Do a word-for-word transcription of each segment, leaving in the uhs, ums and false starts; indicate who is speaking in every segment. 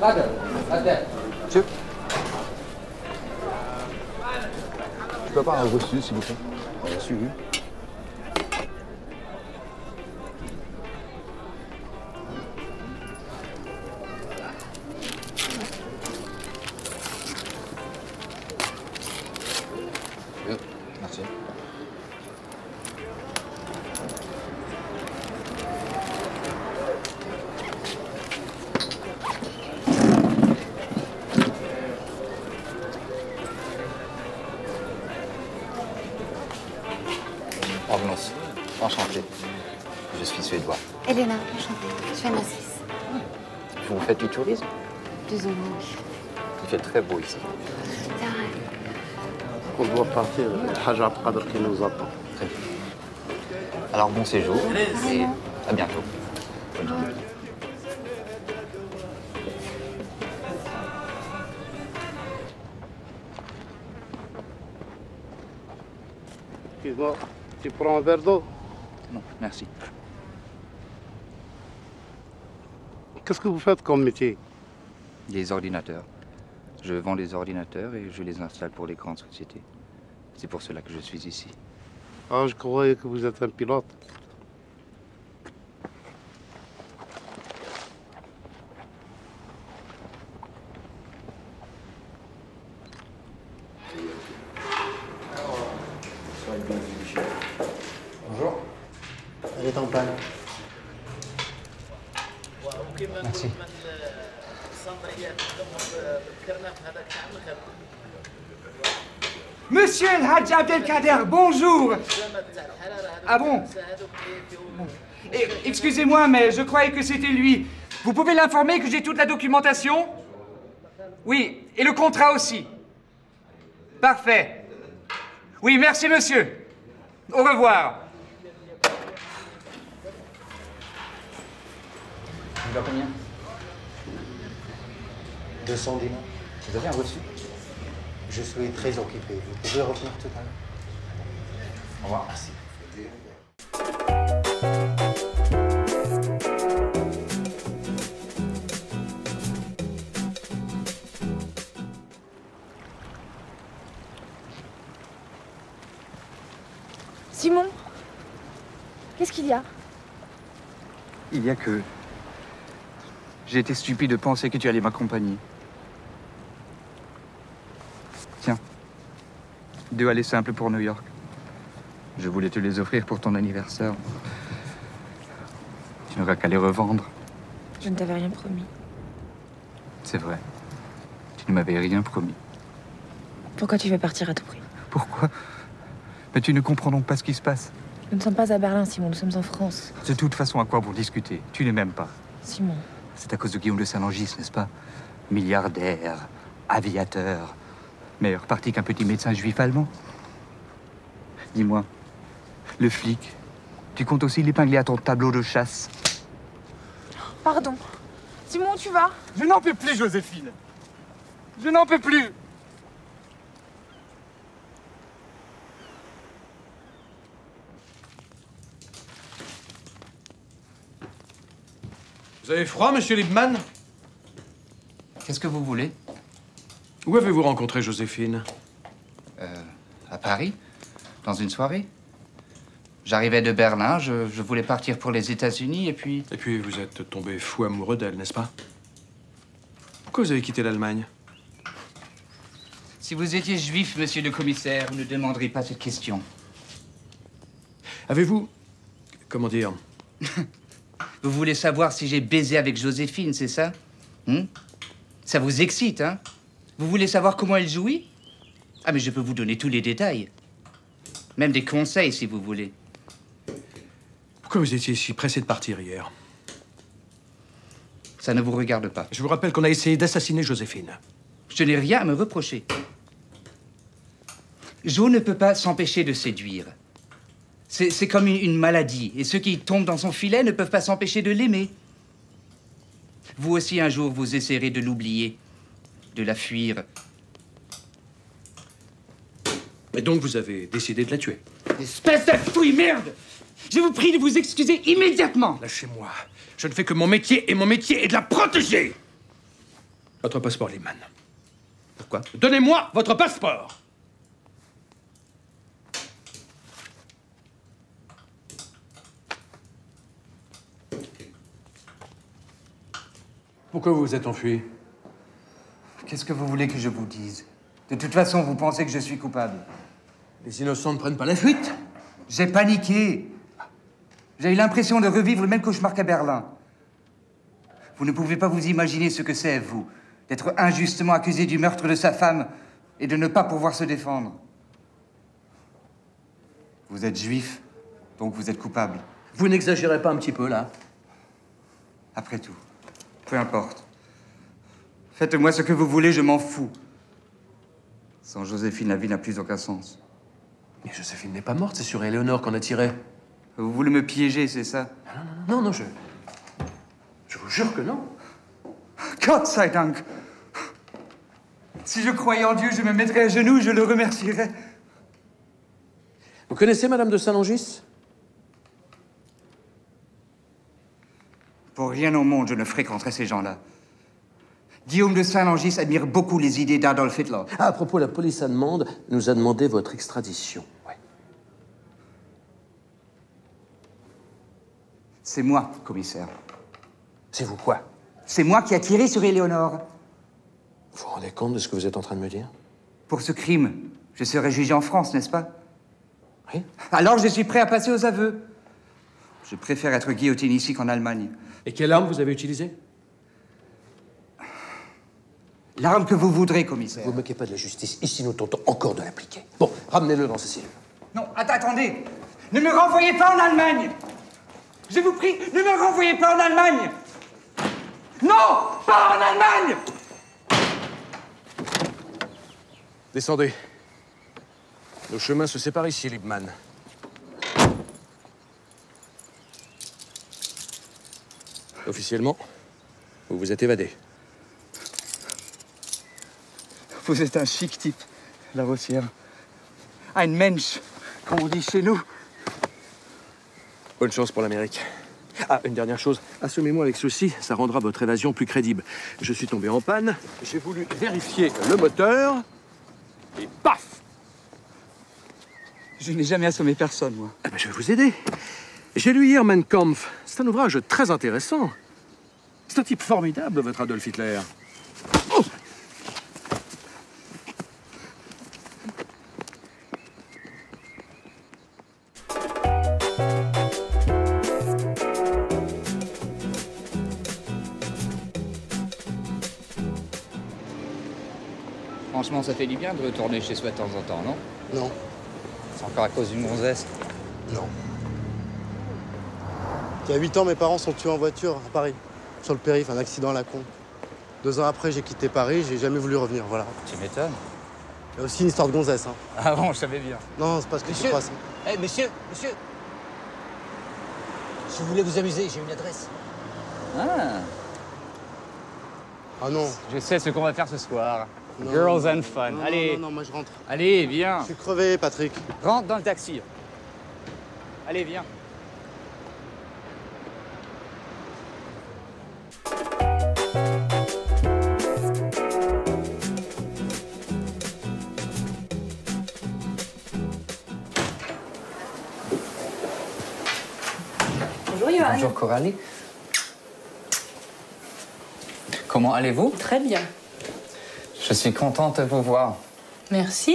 Speaker 1: Monsieur. Je peux avoir un reçu, s'il vous plaît? Un reçu, oui. Merci. Provenance. Enchanté. Je suis suédois.
Speaker 2: Elena, enchantée. Je viens de la Suisse.
Speaker 1: Vous faites du tourisme?
Speaker 2: Plus ou moins, oui.
Speaker 1: Il fait très beau ici.
Speaker 2: C'est vrai.
Speaker 3: On doit partir. Haja Abqadr qui nous attend.
Speaker 1: Très bien. Alors bon séjour et à bientôt. Bonne journée.
Speaker 3: Excuse-moi, tu prends un verre d'eau?
Speaker 1: Non, merci.
Speaker 3: Qu'est-ce que vous faites comme métier?
Speaker 1: Des ordinateurs. Je vends des ordinateurs et je les installe pour les grandes sociétés. C'est pour cela que je suis ici.
Speaker 3: Ah, je croyais que vous êtes un pilote.
Speaker 1: Bonjour.
Speaker 4: Elle est en panne.
Speaker 1: Merci.
Speaker 5: Monsieur El Hadj Abdelkader, bonjour. Ah bon? Bon. Eh, excusez-moi, mais je croyais que c'était lui. Vous pouvez l'informer que j'ai toute la documentation? Oui, et le contrat aussi. Parfait. Oui, merci, monsieur. Au revoir.
Speaker 1: Vous avez combien?
Speaker 4: deux cents dinars.
Speaker 1: Vous avez un reçu?
Speaker 4: Je suis très occupé. Vous pouvez revenir tout à l'heure.
Speaker 1: Au revoir. Merci.
Speaker 6: Simon, qu'est-ce qu'il y a?
Speaker 5: Il y a que... J'ai été stupide de penser que tu allais m'accompagner. Tiens, deux allées simples pour New York. Je voulais te les offrir pour ton anniversaire. Tu n'auras qu'à les revendre.
Speaker 6: Je ne t'avais rien promis.
Speaker 5: C'est vrai. Tu ne m'avais rien promis.
Speaker 6: Pourquoi tu veux partir à tout prix?
Speaker 5: Pourquoi? Mais tu ne comprends donc pas ce qui se passe.
Speaker 6: Nous ne sommes pas à Berlin, Simon, nous sommes en France.
Speaker 5: De toute façon, à quoi bon discuter? Tu ne m'aimes pas.
Speaker 6: Simon.
Speaker 5: C'est à cause de Guillaume de Saint-Langis, n'est-ce pas? Milliardaire, aviateur, meilleur parti qu'un petit médecin juif allemand. Dis-moi, le flic, tu comptes aussi l'épingler à ton tableau de chasse?
Speaker 6: Pardon. Simon, où tu vas?
Speaker 5: Je n'en peux plus, Joséphine. Je n'en peux plus.
Speaker 7: Vous avez froid, monsieur Liebman?
Speaker 1: Qu'est-ce que vous voulez?
Speaker 7: Où avez-vous rencontré Joséphine?
Speaker 1: Euh, à Paris, dans une soirée. J'arrivais de Berlin, je, je voulais partir pour les États-Unis et puis...
Speaker 7: Et puis vous êtes tombé fou amoureux d'elle, n'est-ce pas? Pourquoi vous avez quitté l'Allemagne?
Speaker 1: Si vous étiez juif, monsieur le commissaire, vous ne demanderiez pas cette question.
Speaker 7: Avez-vous... comment dire?
Speaker 1: Vous voulez savoir si j'ai baisé avec Joséphine, c'est ça? Hum? Ça vous excite, hein? Vous voulez savoir comment elle jouit? Ah, mais je peux vous donner tous les détails. Même des conseils, si vous voulez.
Speaker 7: Pourquoi vous étiez si pressé de partir hier?
Speaker 1: Ça ne vous regarde pas.
Speaker 7: Je vous rappelle qu'on a essayé d'assassiner Joséphine.
Speaker 1: Je n'ai rien à me reprocher. Jo ne peut pas s'empêcher de séduire. C'est comme une, une maladie. Et ceux qui tombent dans son filet ne peuvent pas s'empêcher de l'aimer. Vous aussi, un jour, vous essaierez de l'oublier, de la fuir.
Speaker 7: Et donc, vous avez décidé de la tuer?
Speaker 5: Espèce de fouille, merde! Je vous prie de vous excuser immédiatement.
Speaker 7: Lâchez-moi. Je ne fais que mon métier, et mon métier est de la protéger. Votre passeport, Liebman.
Speaker 1: Pourquoi?
Speaker 7: Donnez-moi votre passeport! Pourquoi vous vous êtes enfui?
Speaker 5: Qu'est-ce que vous voulez que je vous dise? De toute façon, vous pensez que je suis coupable.
Speaker 7: Les innocents ne prennent pas la fuite.
Speaker 5: J'ai paniqué. J'ai eu l'impression de revivre le même cauchemar qu'à Berlin. Vous ne pouvez pas vous imaginer ce que c'est, vous, d'être injustement accusé du meurtre de sa femme et de ne pas pouvoir se défendre. Vous êtes juif, donc vous êtes coupable.
Speaker 7: Vous n'exagérez pas un petit peu, là?
Speaker 5: Après tout, peu importe. Faites-moi ce que vous voulez, je m'en fous. Sans Joséphine, la vie n'a plus aucun sens.
Speaker 7: Mais Joséphine n'est pas morte, c'est sur Éléonore qu'on a tiré.
Speaker 5: Vous voulez me piéger, c'est ça?
Speaker 7: Non, non, non, non, je... Je vous jure que non.
Speaker 5: Gott sei Dank! Si je croyais en Dieu, je me mettrais à genoux et je le remercierais.
Speaker 7: Vous connaissez Madame de Saint-Longis?
Speaker 5: Pour rien au monde, je ne fréquenterais ces gens-là. Guillaume de Saint-Longis admire beaucoup les idées d'Adolf Hitler.
Speaker 7: Ah, à propos, la police allemande nous a demandé votre extradition. Ouais.
Speaker 5: C'est moi, commissaire.
Speaker 7: C'est vous quoi?
Speaker 5: C'est moi qui a tiré sur Éléonore.
Speaker 7: Vous vous rendez compte de ce que vous êtes en train de me dire?
Speaker 5: Pour ce crime, je serai jugé en France, n'est-ce pas?
Speaker 7: Oui.
Speaker 5: Alors je suis prêt à passer aux aveux. Je préfère être guillotiné ici qu'en Allemagne.
Speaker 7: Et quelle arme vous avez utilisée?
Speaker 5: L'arme que vous voudrez, commissaire.
Speaker 7: Vous ne moquez pas de la justice. Ici, nous tentons encore de l'appliquer. Bon, ramenez-le dans sa cellule.
Speaker 5: Non, att- attendez. Ne me renvoyez pas en Allemagne. Je vous prie, ne me renvoyez pas en Allemagne. Non, pas en Allemagne.
Speaker 7: Descendez. Nos chemins se séparent ici, Liebman. Officiellement, vous vous êtes évadé.
Speaker 5: Vous êtes un chic type, la Rossière. Ein Mensch, comme on dit chez nous.
Speaker 7: Bonne chance pour l'Amérique. Ah, une dernière chose. Assommez-moi avec ceci, ça rendra votre évasion plus crédible. Je suis tombé en panne, j'ai voulu vérifier le moteur, et paf!
Speaker 5: Je n'ai jamais assommé personne, moi.
Speaker 7: Ah ben, je vais vous aider. J'ai lu hier Mein Kampf. C'est un ouvrage très intéressant. C'est un type formidable, votre Adolf Hitler. Oh!
Speaker 1: Franchement, ça fait du bien de retourner chez soi de temps en temps, non?
Speaker 3: Non,
Speaker 1: C'est encore à cause d'une gonzesse.
Speaker 3: non. Il y a huit ans, mes parents sont tués en voiture à Paris, sur le périph', un accident à la con. Deux ans après, j'ai quitté Paris, j'ai jamais voulu revenir, voilà.
Speaker 1: Tu m'étonnes.
Speaker 3: Il y a aussi une histoire de gonzesse, hein.
Speaker 1: Ah bon, je savais bien.
Speaker 3: Non, c'est pas ce que tu
Speaker 8: Monsieur.
Speaker 3: crois, ça.
Speaker 8: Eh, monsieur, monsieur. Si vous voulez vous amuser, j'ai une adresse.
Speaker 1: Ah,
Speaker 3: Ah non.
Speaker 1: je sais ce qu'on va faire ce soir.
Speaker 3: Non,
Speaker 1: Girls
Speaker 3: non,
Speaker 1: and fun.
Speaker 3: non,
Speaker 1: Allez,
Speaker 3: Non, non, moi je rentre.
Speaker 1: allez, viens.
Speaker 3: Je suis crevé, Patrick.
Speaker 1: Rentre dans le taxi. Allez, viens.
Speaker 6: Bonjour Johan.
Speaker 1: Bonjour Coralie. Comment allez-vous?
Speaker 6: Très bien.
Speaker 1: Je suis contente de vous voir.
Speaker 6: Merci.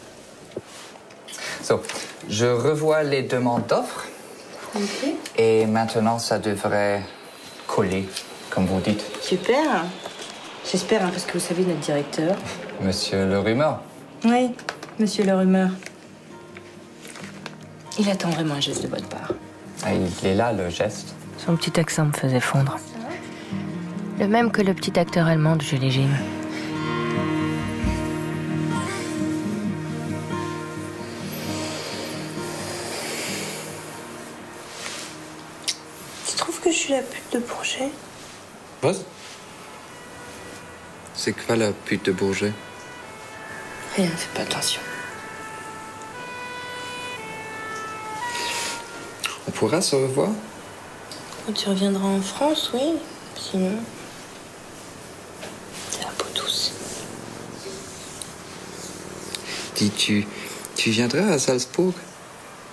Speaker 1: So, je revois les demandes d'offres
Speaker 6: Ok.
Speaker 1: et maintenant ça devrait coller, comme vous dites.
Speaker 6: Super. J'espère, hein, parce que vous savez, notre directeur.
Speaker 1: Monsieur le rumeur.
Speaker 6: Oui, monsieur le rumeur. Il attend vraiment un geste de votre part.
Speaker 1: Ah, il est là, le geste.
Speaker 6: Son petit accent me faisait fondre. Le même que le petit acteur allemand de Julie Jim.
Speaker 9: Tu trouves que je suis la pute de Bourget?
Speaker 1: Rose? C'est quoi la pute de Bourget?
Speaker 9: Rien, fais pas attention.
Speaker 1: On pourra se revoir?
Speaker 9: Quand tu reviendras en France, oui. Sinon... C'est la
Speaker 10: dis, tu, tu viendras à Salzbourg?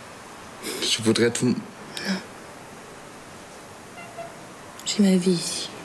Speaker 10: Je voudrais tout...
Speaker 9: Non. J'ai ma vie ici.